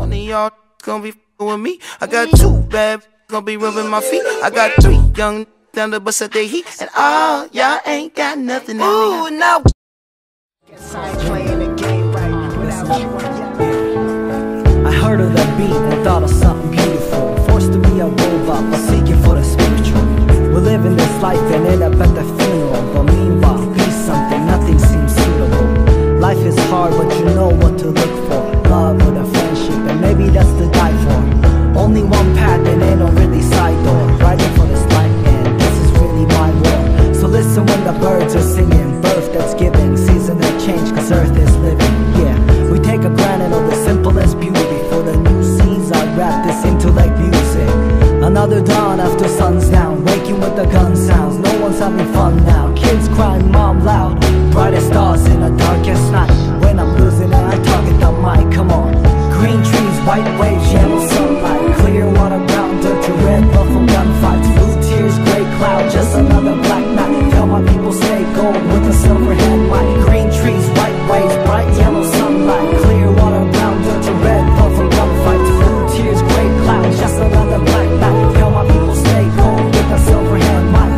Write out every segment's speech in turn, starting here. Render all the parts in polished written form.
None of y'all gonna be with me. I got 2 bad gonna be rubbing my feet. I got 3 young down to bust at their heat. And all y'all ain't got nothing on me. Ooh, now Guess I ain't playing the game right without you. I heard of that beat and thought of something beautiful. Forced to be a robot, but seeking for the spiritual. We're living this life and end up at the funeral. But meanwhile, be something, nothing seems suitable. Life is hard, but you know what to look for. Love or a friendship, and maybe that's to die for. Only one path and ain't no really side door. Riding for this life and this is really my war. So listen when the birds are singing. Birth that's given, season that change, cause earth is living. Yeah, we take a granted of the simplest beauty. For the new seeds I wrap this into like music. Another dawn after sun's down, waking with the gun sounds. No one's having fun now, kids crying mom loud. Brightest stars in the darkest night. When I'm losing it I target the mic, come on. Green trees, white waves, yellow sunlight. Clear water, brown dirt to red buffalo gunfights. Blue tears, gray cloud, just another black night. Tell my people stay gold with a silver headlight. Green trees, white waves, bright yellow sunlight. Clear water, brown dirt to red buffalo gunfights. Blue tears, gray cloud, just another black night. Tell my people stay gold with a silver headlight.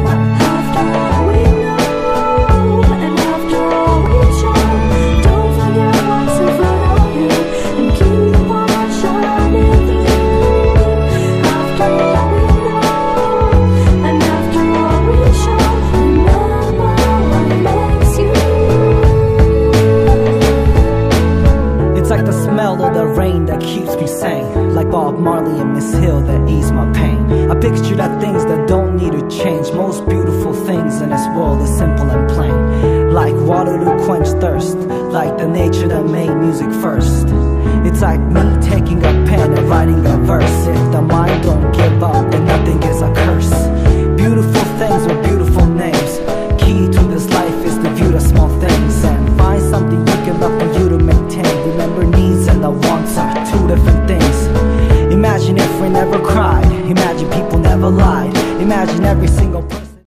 Like the smell of the rain that keeps me sane. Like Bob Marley and Miss Hill that ease my pain. I picture that things that don't need to change. Most beautiful things in this world is simple and plain. Like water to quench thirst. Like the nature that made music first. It's like me taking a pen and writing a verse. If the mind don't give up, then nothing is a curse. Beautiful things with beautiful names. Key to this life is to view the small things and find something you can love for you to maintain. Remember, needs and the wants are 2 different things. Imagine if we never cried. Imagine people never lied. Imagine every single